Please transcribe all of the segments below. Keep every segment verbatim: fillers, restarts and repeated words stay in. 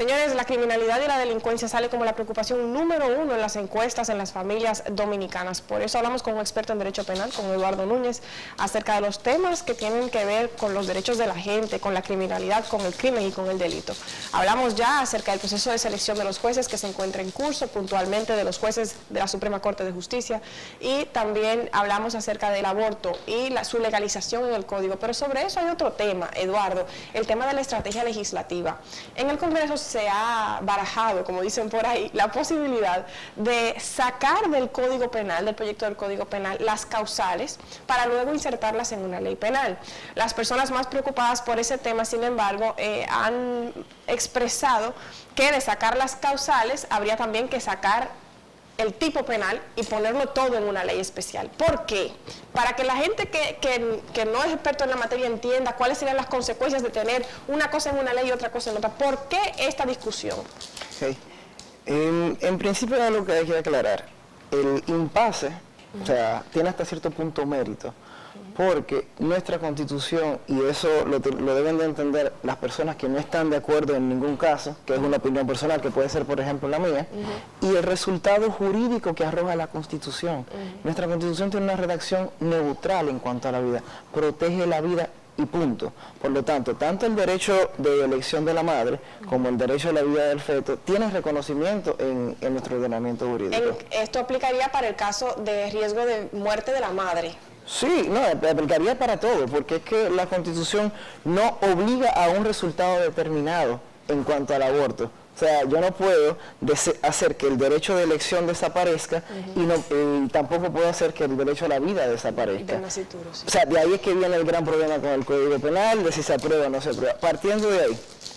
Señores, la criminalidad y la delincuencia sale como la preocupación número uno en las encuestas en las familias dominicanas. Por eso hablamos con un experto en derecho penal, con Eduardo Núñez, acerca de los temas que tienen que ver con los derechos de la gente, con la criminalidad, con el crimen y con el delito. Hablamos ya acerca del proceso de selección de los jueces que se encuentra en curso, puntualmente de los jueces de la Suprema Corte de Justicia, y también hablamos acerca del aborto y la, su legalización en el Código. Pero sobre eso hay otro tema, Eduardo, el tema de la estrategia legislativa. En el Congreso se ha barajado, como dicen por ahí, la posibilidad de sacar del Código Penal, del proyecto del Código Penal, las causales para luego insertarlas en una ley penal. Las personas más preocupadas por ese tema, sin embargo, eh, han expresado que de sacar las causales habría también que sacar el tipo penal y ponerlo todo en una ley especial. ¿Por qué? Para que la gente que, que, que no es experto en la materia entienda cuáles serían las consecuencias de tener una cosa en una ley y otra cosa en otra. ¿Por qué esta discusión? Okay. En, en principio es algo que hay que aclarar. El impasse, uh-huh. o sea, tiene hasta cierto punto mérito, porque nuestra Constitución, y eso lo, lo deben de entender las personas que no están de acuerdo en ningún caso, que es una opinión personal, que puede ser, por ejemplo, la mía, uh-huh. y el resultado jurídico que arroja la Constitución. Uh-huh. Nuestra Constitución tiene una redacción neutral en cuanto a la vida, protege la vida y punto. Por lo tanto, tanto el derecho de elección de la madre como el derecho a la vida del feto tienen reconocimiento en, en nuestro ordenamiento jurídico. En, esto aplicaría para el caso de riesgo de muerte de la madre. Sí, no, aplicaría para todo, porque es que la Constitución no obliga a un resultado determinado en cuanto al aborto. O sea, yo no puedo hacer que el derecho de elección desaparezca uh-huh. y, no, y tampoco puedo hacer que el derecho a la vida desaparezca. De nascituro, sí. O sea, de ahí es que viene el gran problema con el Código Penal, de si se aprueba o no se aprueba. Partiendo de ahí,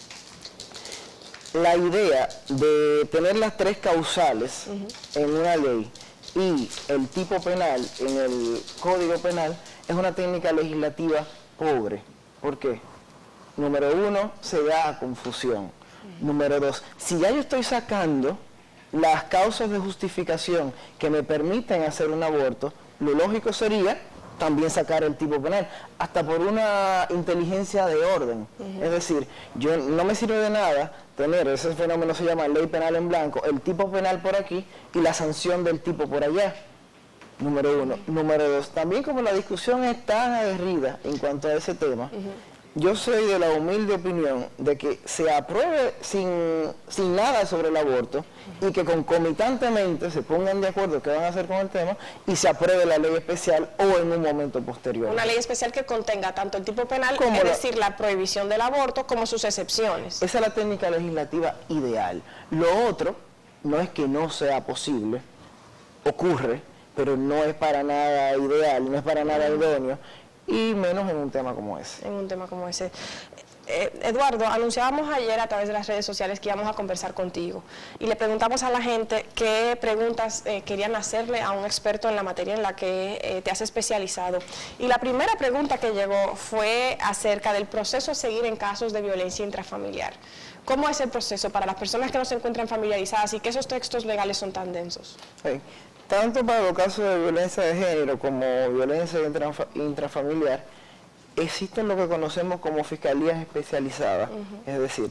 la idea de tener las tres causales uh-huh. en una ley y el tipo penal en el Código Penal es una técnica legislativa pobre. ¿Por qué? Número uno, se da a confusión. Uh-huh. Número dos, si ya yo estoy sacando las causas de justificación que me permiten hacer un aborto, lo lógico sería también sacar el tipo penal, hasta por una inteligencia de orden. Uh-huh. Es decir, yo no me sirve de nada tener, ese fenómeno se llama ley penal en blanco, el tipo penal por aquí y la sanción del tipo por allá. Número uno. Uh-huh. Número dos, también como la discusión es tan aguerrida en cuanto a ese tema, uh-huh. yo soy de la humilde opinión de que se apruebe sin, sin nada sobre el aborto uh-huh. y que concomitantemente se pongan de acuerdo qué van a hacer con el tema y se apruebe la ley especial o en un momento posterior. Una ley especial que contenga tanto el tipo penal, como es la, decir, la prohibición del aborto, como sus excepciones. Esa es la técnica legislativa ideal. Lo otro no es que no sea posible, ocurre, pero no es para nada ideal, no es para nada uh-huh. idóneo, y menos en un tema como ese. En un tema como ese. Eh, Eduardo, anunciábamos ayer a través de las redes sociales que íbamos a conversar contigo y le preguntamos a la gente qué preguntas eh, querían hacerle a un experto en la materia en la que eh, te has especializado. Y la primera pregunta que llegó fue acerca del proceso a seguir en casos de violencia intrafamiliar. ¿Cómo es el proceso para las personas que no se encuentran familiarizadas y que esos textos legales son tan densos? Sí. Tanto para los casos de violencia de género como violencia intrafamiliar, existen lo que conocemos como fiscalías especializadas. Uh-huh. Es decir,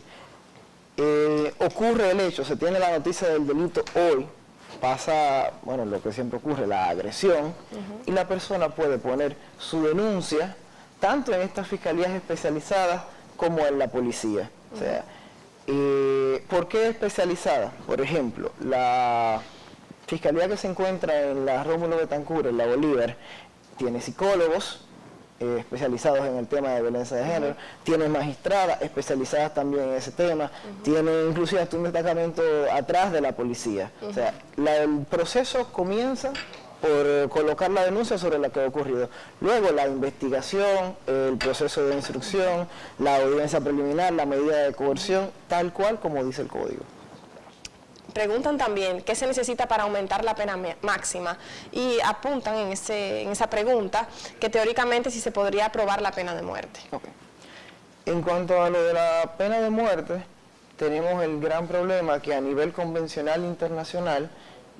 eh, ocurre el hecho, se tiene la noticia del delito hoy, pasa, bueno, lo que siempre ocurre, la agresión, uh-huh. y la persona puede poner su denuncia tanto en estas fiscalías especializadas como en la policía. Uh-huh. O sea, eh, ¿por qué especializada? Por ejemplo, la fiscalía que se encuentra en la Rómulo Betancourt, en la Bolívar, tiene psicólogos eh, especializados en el tema de violencia de género, uh-huh. tiene magistradas especializadas también en ese tema, uh-huh. tiene inclusive hasta un destacamento atrás de la policía. Uh-huh. O sea, la, el proceso comienza por eh, colocar la denuncia sobre lo que ha ocurrido. Luego la investigación, eh, el proceso de instrucción, la audiencia preliminar, la medida de coerción, tal cual como dice el Código. Preguntan también qué se necesita para aumentar la pena máxima y apuntan en, ese, en esa pregunta que teóricamente sí se podría aprobar la pena de muerte. Okay. En cuanto a lo de la pena de muerte, tenemos el gran problema que a nivel convencional internacional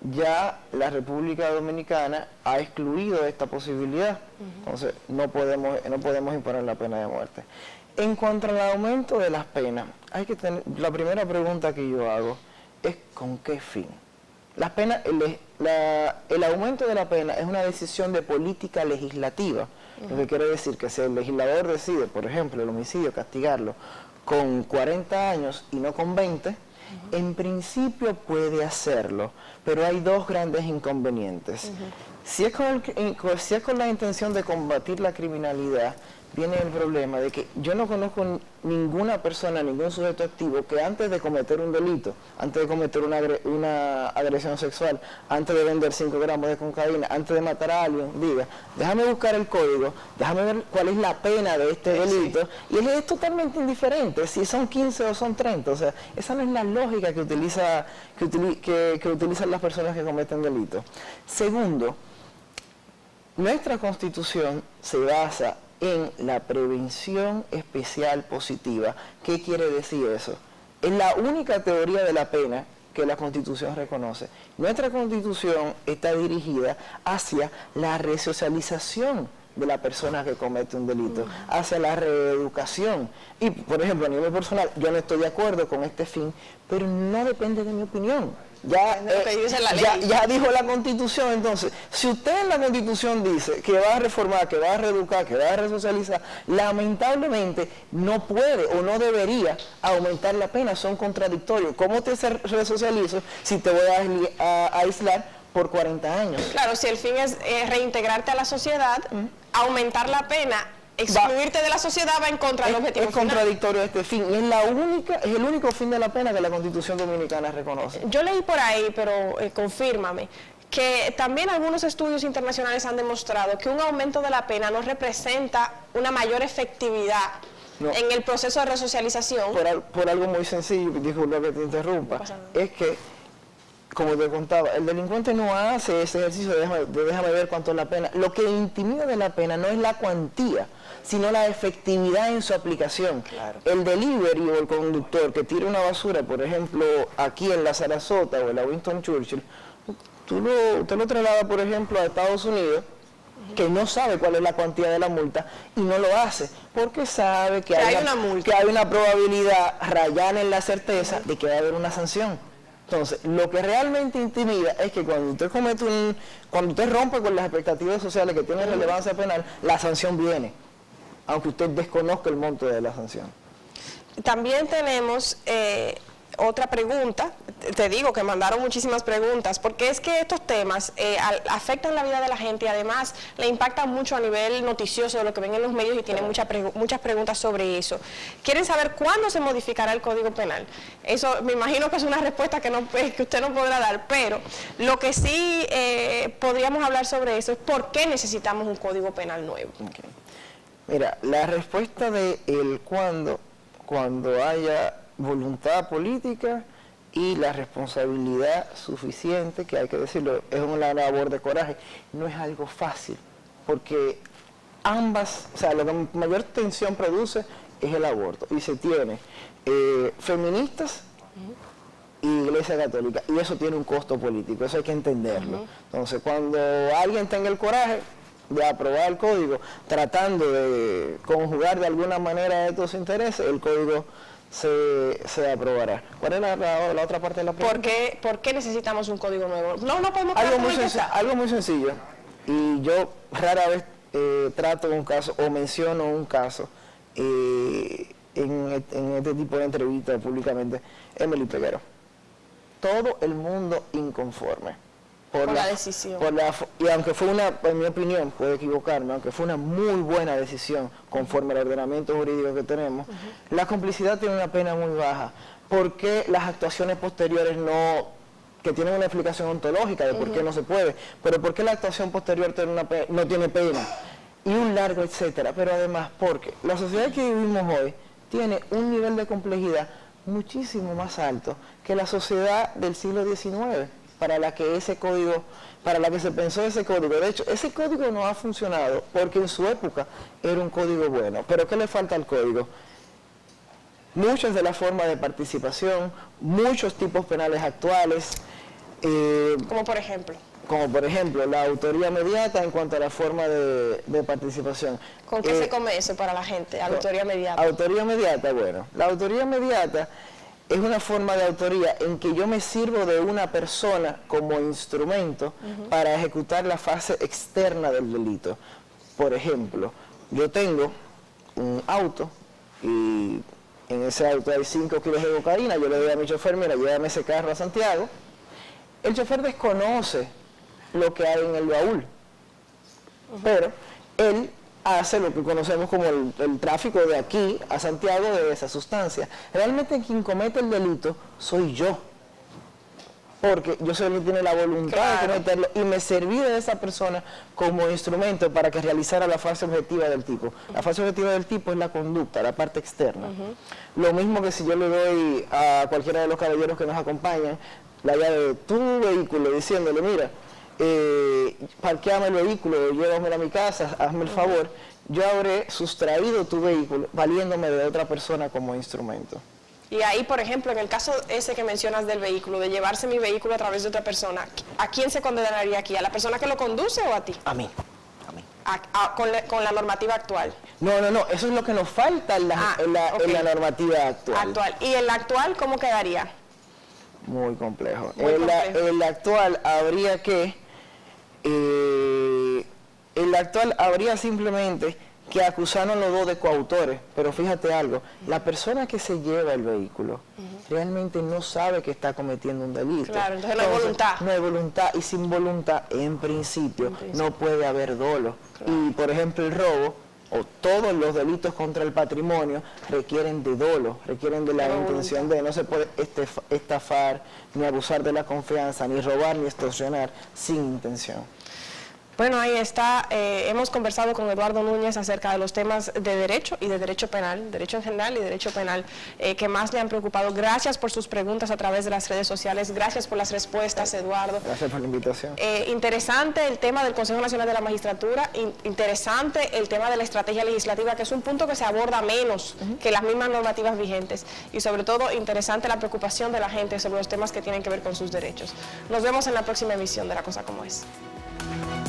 ya la República Dominicana ha excluido esta posibilidad. Uh-huh. Entonces no podemos, no podemos imponer la pena de muerte. En cuanto al aumento de las penas, hay que tener, la primera pregunta que yo hago es ¿con qué fin? Las penas, el, la, el aumento de la pena es una decisión de política legislativa, uh-huh. Lo que quiere decir que si el legislador decide, por ejemplo, el homicidio, castigarlo con cuarenta años y no con veinte, uh-huh. En principio puede hacerlo, pero hay dos grandes inconvenientes. Uh-huh. Si es con el, si es con la intención de combatir la criminalidad, viene el problema de que yo no conozco ninguna persona, ningún sujeto activo que antes de cometer un delito, antes de cometer una, una agresión sexual, antes de vender cinco gramos de cocaína, antes de matar a alguien, diga, déjame buscar el código, déjame ver cuál es la pena de este delito, sí. Y él es totalmente indiferente si son quince o son treinta, o sea, esa no es la lógica que, utiliza, que, utili, que, que utilizan las personas que cometen delitos. Segundo, nuestra Constitución se basa en la prevención especial positiva. ¿Qué quiere decir eso? Es la única teoría de la pena que la Constitución reconoce. Nuestra Constitución está dirigida hacia la resocialización de la persona que comete un delito, hacia la reeducación. Y, por ejemplo, a nivel personal, yo no estoy de acuerdo con este fin, pero no depende de mi opinión. Ya, eh, ya, ya dijo la Constitución. Entonces, si usted en la Constitución dice que va a reformar, que va a reeducar, que va a resocializar, lamentablemente no puede o no debería aumentar la pena, son contradictorios. ¿Cómo te resocializo si te voy a, a, a aislar por cuarenta años? Claro, si el fin es eh, reintegrarte a la sociedad, ¿Mm? aumentar la pena, excluirte va, de la sociedad va en contra del objetivo final. Es contradictorio este fin, y es la única, es el único fin de la pena que la Constitución Dominicana reconoce. Yo leí por ahí, pero eh, confírmame, que también algunos estudios internacionales han demostrado que un aumento de la pena no representa una mayor efectividad no. en el proceso de resocialización. Por, al, por algo muy sencillo, disculpa que te interrumpa, no es que, como te contaba, el delincuente no hace ese ejercicio de déjame, de déjame ver cuánto es la pena. Lo que intimida de la pena no es la cuantía, sino la efectividad en su aplicación. Claro. El delivery o el conductor que tira una basura, por ejemplo, aquí en la Sarasota o en la Winston Churchill, tú lo, usted lo traslada, por ejemplo, a Estados Unidos, que no sabe cuál es la cuantía de la multa y no lo hace, porque sabe que, que, hay, hay, una, multa. que hay una probabilidad rayana en la certeza uh-huh. de que va a haber una sanción. Entonces, lo que realmente intimida es que cuando usted comete un, cuando usted rompe con las expectativas sociales que tienen relevancia penal, la sanción viene, aunque usted desconozca el monto de la sanción. También tenemos eh, otra pregunta, te digo que mandaron muchísimas preguntas, porque es que estos temas eh, afectan la vida de la gente y además le impactan mucho a nivel noticioso de lo que ven en los medios y tienen muchas, pregu muchas preguntas sobre eso. Quieren saber cuándo se modificará el Código Penal. Eso me imagino que es una respuesta que, no, que usted no podrá dar, pero lo que sí eh, podríamos hablar sobre eso es por qué necesitamos un Código Penal nuevo. Okay. Mira, la respuesta de el cuándo, cuando haya voluntad política y la responsabilidad suficiente, que hay que decirlo, es una labor de coraje, no es algo fácil, porque ambas, o sea, lo que mayor tensión produce es el aborto, y se tiene eh, feministas y Iglesia Católica, y eso tiene un costo político, eso hay que entenderlo. Uh-huh. Entonces, cuando alguien tenga el coraje de aprobar el código, tratando de conjugar de alguna manera estos intereses, el código Se, se aprobará. ¿Cuál es la, la, la otra parte de la pregunta? ¿Por qué, ¿Por qué necesitamos un código nuevo? No, no podemos algo muy, algo muy sencillo, y yo rara vez eh, trato un caso o menciono un caso eh, en, en este tipo de entrevistas públicamente. Emily Peguero. Todo el mundo inconforme por, por la, la decisión. Por la, y aunque fue una, en mi opinión, puedo equivocarme, aunque fue una muy buena decisión conforme al ordenamiento jurídico que tenemos, uh-huh. la complicidad tiene una pena muy baja. ¿Por qué las actuaciones posteriores no, que tienen una explicación ontológica de por uh-huh. qué no se puede, pero por qué la actuación posterior tiene una pena, no tiene pena? Y un largo etcétera. Pero además, porque la sociedad que vivimos hoy tiene un nivel de complejidad muchísimo más alto que la sociedad del siglo diecinueve. Para la que ese código, para la que se pensó ese código. De hecho, ese código no ha funcionado porque en su época era un código bueno. ¿Pero qué le falta al código? Muchas de las formas de participación, muchos tipos penales actuales, Eh, Como por ejemplo. Como por ejemplo, la autoría mediata en cuanto a la forma de, de participación. ¿Con qué eh, se come eso para la gente? Autoría mediata. Autoría mediata, bueno, la autoría mediata es una forma de autoría en que yo me sirvo de una persona como instrumento uh-huh. para ejecutar la fase externa del delito. Por ejemplo, yo tengo un auto y en ese auto hay cinco kilos de cocaína, yo le doy a mi chofer, mira, llévame ese carro a Santiago. El chofer desconoce lo que hay en el baúl, uh-huh. pero él hace lo que conocemos como el, el tráfico de aquí a Santiago de esa sustancia. Realmente quien comete el delito soy yo, porque yo soy el que tiene la voluntad claro. de cometerlo y me serví de esa persona como instrumento para que realizara la fase objetiva del tipo. Uh-huh. La fase objetiva del tipo es la conducta, la parte externa. Uh-huh. Lo mismo que si yo le doy a cualquiera de los caballeros que nos acompañan la llave de tu vehículo diciéndole, mira, eh, parqueame el vehículo, llévamelo a mi casa, hazme el favor, yo habré sustraído tu vehículo valiéndome de otra persona como instrumento. Y ahí, por ejemplo, en el caso ese que mencionas del vehículo, de llevarse mi vehículo a través de otra persona, ¿a quién se condenaría aquí? ¿A la persona que lo conduce o a ti? A mí. A mí. A, a, con, la, con la normativa actual. No, no, no, eso es lo que nos falta en la, ah, en la, okay. en la normativa actual. Actual. ¿Y en la actual cómo quedaría? Muy complejo. Muy en, complejo. La, en la actual habría que, eh, en la actual habría simplemente que acusaron los dos de coautores, pero fíjate algo, uh-huh. la persona que se lleva el vehículo uh-huh. realmente no sabe que está cometiendo un delito. Claro, entonces no hay voluntad. No hay voluntad, y sin voluntad, en principio, en principio. no puede haber dolo. Claro. Y por ejemplo el robo, o todos los delitos contra el patrimonio requieren de dolo, requieren de la no intención voluntad. de, no se puede estafar, ni abusar de la confianza, ni robar, ni extorsionar sin intención. Bueno, ahí está. Eh, hemos conversado con Eduardo Núñez acerca de los temas de derecho y de derecho penal, derecho en general y derecho penal, eh, que más le han preocupado. Gracias por sus preguntas a través de las redes sociales. Gracias por las respuestas, Eduardo. Gracias por la invitación. Eh, interesante el tema del Consejo Nacional de la Magistratura, in, interesante el tema de la estrategia legislativa, que es un punto que se aborda menos uh-huh. que las mismas normativas vigentes. Y sobre todo, interesante la preocupación de la gente sobre los temas que tienen que ver con sus derechos. Nos vemos en la próxima emisión de La Cosa Como Es.